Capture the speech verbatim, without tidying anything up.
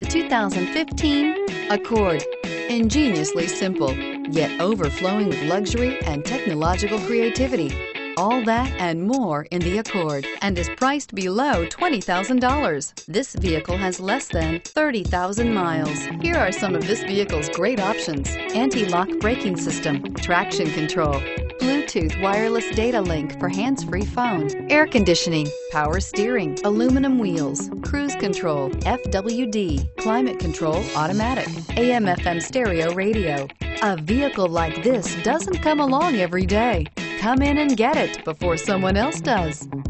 two thousand fifteen Accord. Ingeniously simple, yet overflowing with luxury and technological creativity. All that and more in the Accord, and is priced below twenty thousand dollars. This vehicle has less than thirty thousand miles. Here are some of this vehicle's great options: anti-lock braking system, traction control, Bluetooth wireless data link for hands-free phone, air conditioning, power steering, aluminum wheels, cruise control, F W D, climate control automatic, A M F M stereo radio. A vehicle like this doesn't come along every day. Come in and get it before someone else does.